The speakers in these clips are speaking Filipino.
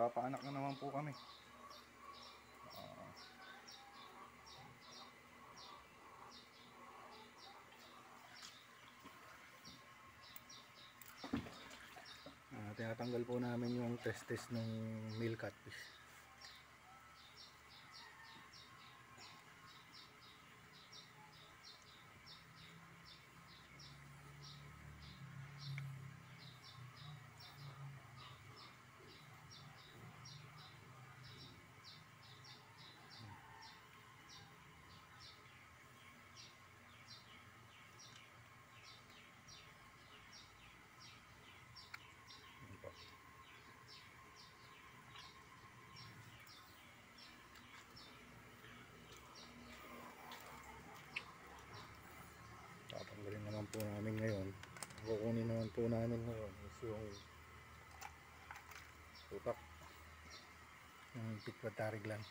Papaanak na naman po kami. Tinatanggal po namin yung testes ng male catfish. Tatanggalin naman po namin ngayon. Kukunin naman po namin ngayon is yung utak ng pituitary gland.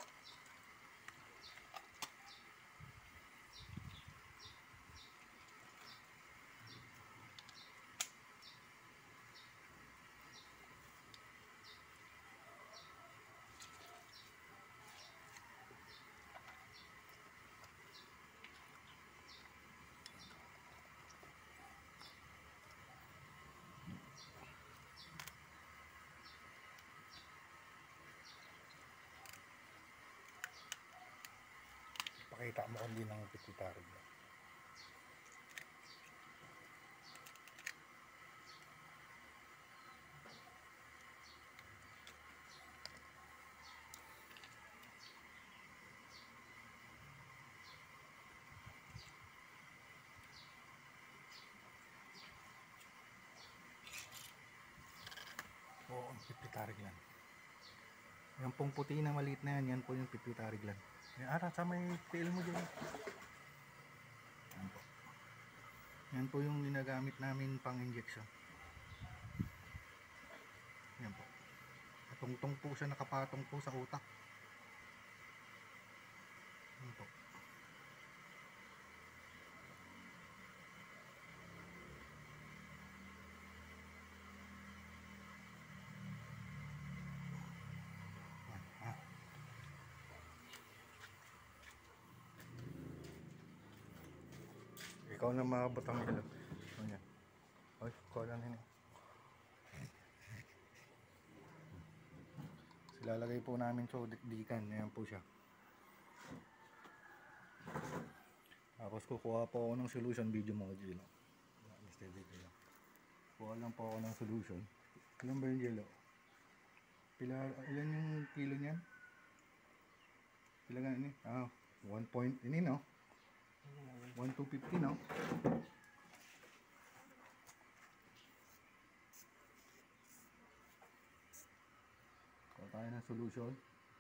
Pakita mo kundi ng pituitary gland. Oo, ang pituitary gland. Yan pong puti na maliit na yan, yan po yung pituitary gland. Ara, sa may tail mo dyan. Yan po. Yan po yung ginagamit namin pang injection. Yan po. Patungtong po siya, nakapatong po sa utak. Yan po. Ikaw na makabutang ilo. Ayan. Ay, kola na yun. Silalagay po namin sa dikdikan. Ayan po siya. Tapos kukuha po ako ng solution. Video mo ko dito. Kuha lang po ako ng solution. Ilan ba yung jello? Ilan yung kilo niyan? Ilan nga ini? 1 point. Ini no? 1,250 no? Kuha tayo ng solution.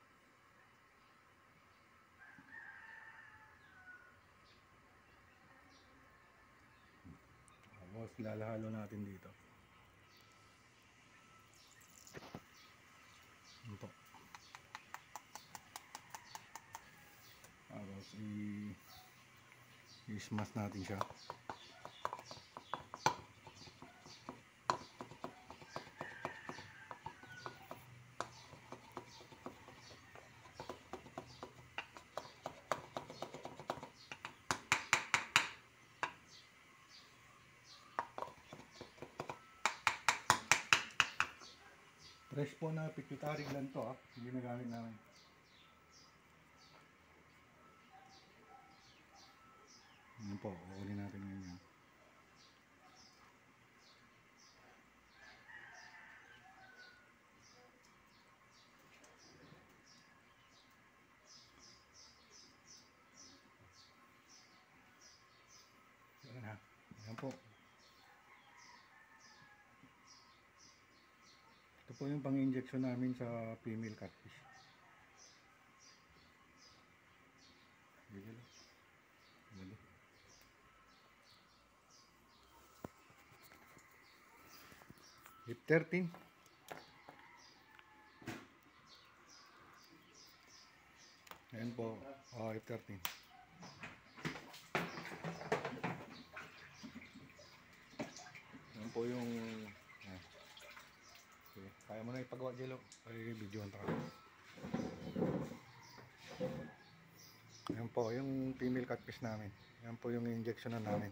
Tapos lalahalo natin dito. Ito. Tapos i-smash natin siya. Fresh po na pituitary gland to, hindi na gamit namin. Yan po, uulin natin ngayon. Yan ha, yan po. Ito po yung pang-injection namin sa female catfish. Dito. Hip 13. Ayan po, hip 13. Ayan po yung okay. Kaya mo na ipagawa, Jello. Ay, video ang taka. Ayan po, yung female catfish namin. Ayan po yung injection na namin.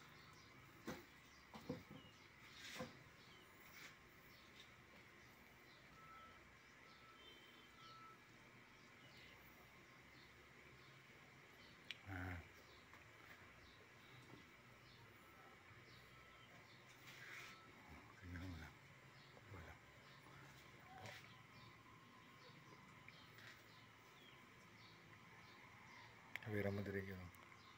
Tingnan mo lang. Wala. Hawira mo dire yun.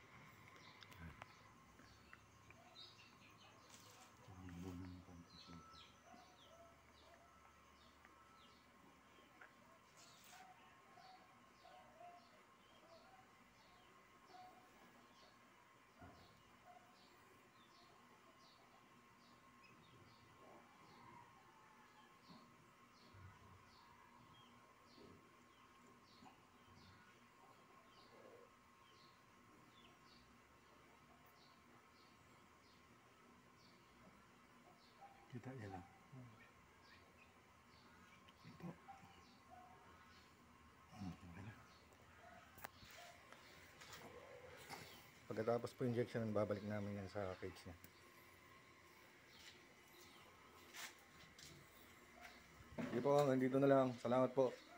Kita niya lang. Ito. Okay na. Pagkatapos po injection, babalik namin yan sa cage niya. Sige po, nandito na lang. Salamat po.